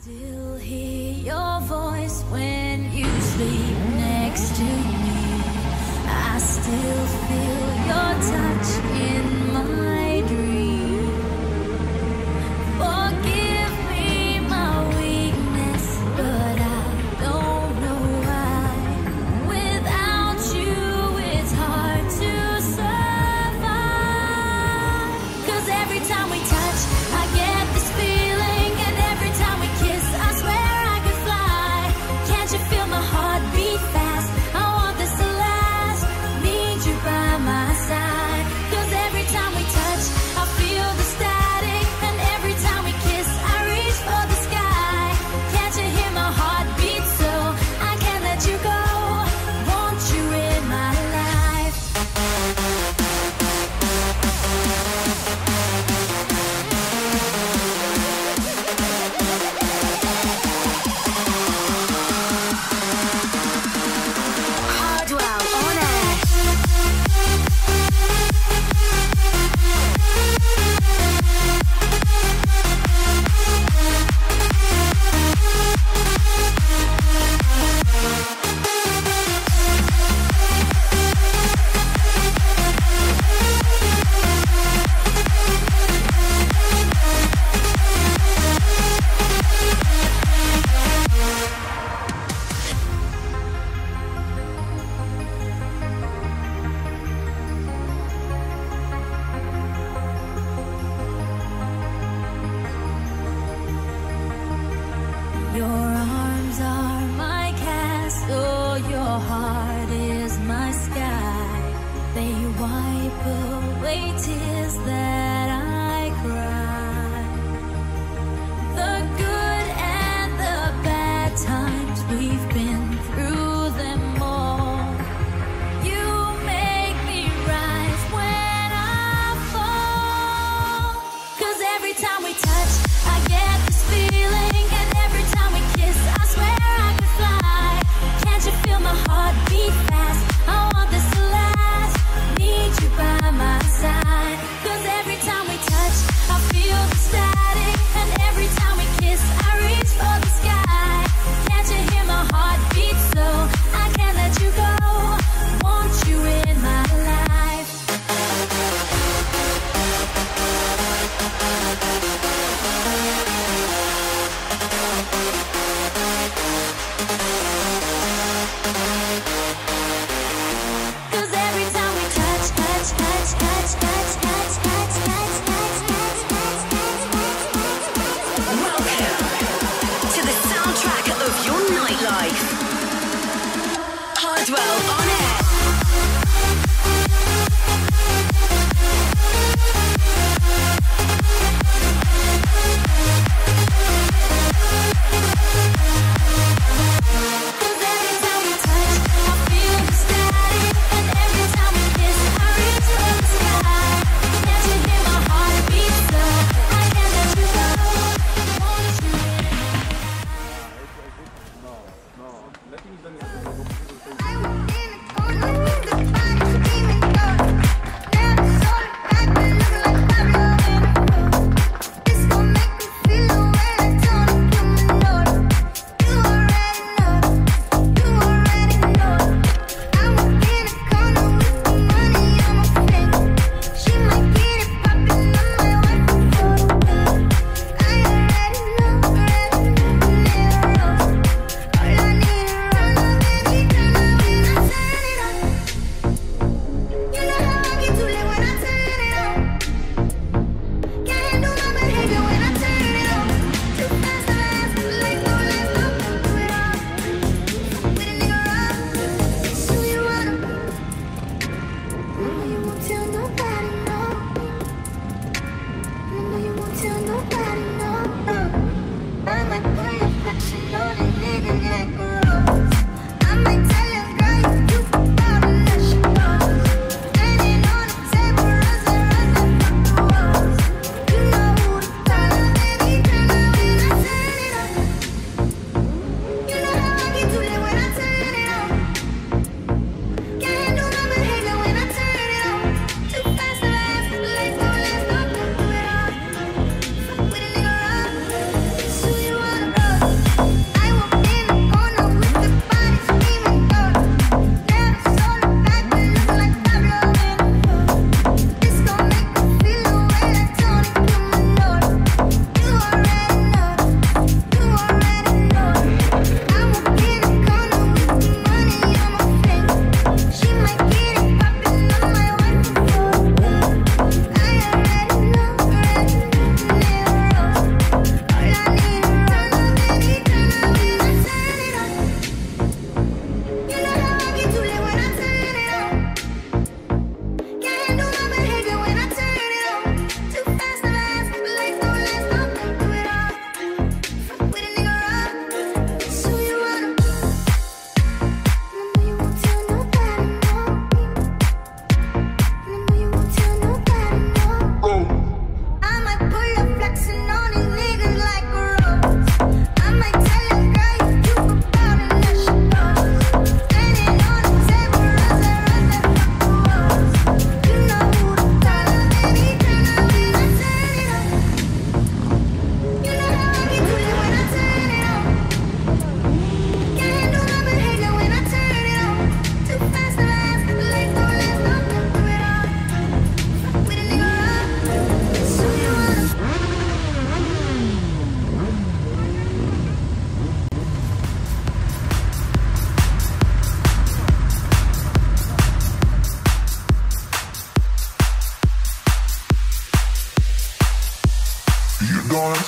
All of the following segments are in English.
Still hear your voice when you sleep next to me. I still feel your touch in my dream. Forgive me my weakness, but I don't know why. Without you, it's hard to survive. 'Cause every time we touch, I get this feeling, and every time we kiss, I swear I could fly. Can't you feel my heart beat fast? I want this to last. Need you by my side. 'Cause every time we touch, I feel the static, and every time we kiss, I reach for the sky. Can't you hear my heart beat? So I can't let you go. Want you in my life. Hardwell on air. Your arms are my castle, your heart is my sky. They wipe away tears that I cry. The good and the bad times, we've been through them all. You make me rise when I fall. 'Cause every time we touch, I get this feeling, and every time we kiss, I swear I could fly. Can't you feel my heart beat fast? I want this to last. Need you by my side. 'Cause every time we touch, I feel the static, and every time we kiss, I reach for the sky. Can't you hear my heart beat? So I can't let you go. Want you in my life. Cause every time we touch, touch, touch, touch, touch, touch, touch, touch, touch, touch, touch, touch. Welcome to the soundtrack of your nightlife. Hardwell on air. Cause every time we touch, I feel the static, and every time we kiss, I reach for the sky. Can't you hear my heart beat? So I can't let you go. Want you in my life. No, no, let me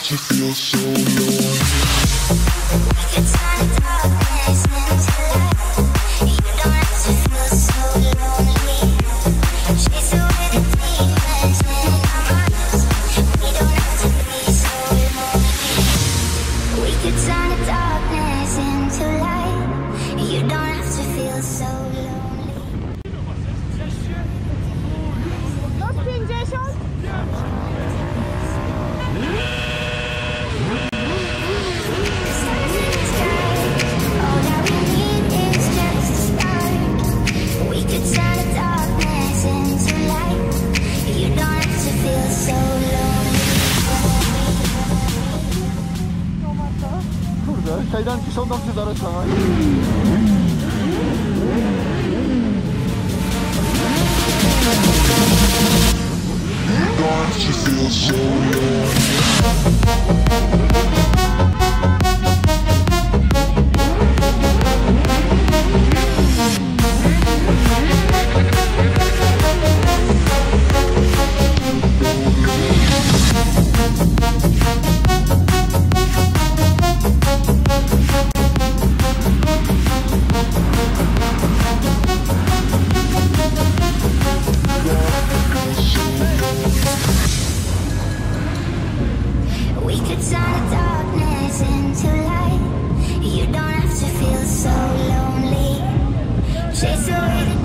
to feel so lonely. We could turn the darkness into light. You don't have to feel so lonely. Chase away the demons in our minds. We don't have to be so lonely. We could turn the darkness into light. You don't have to feel so lonely. 50. Kajdanki są dobrze zaroślone. Don't you feel so lonely? We could turn the darkness into light. You don't have to feel so lonely. Chase away the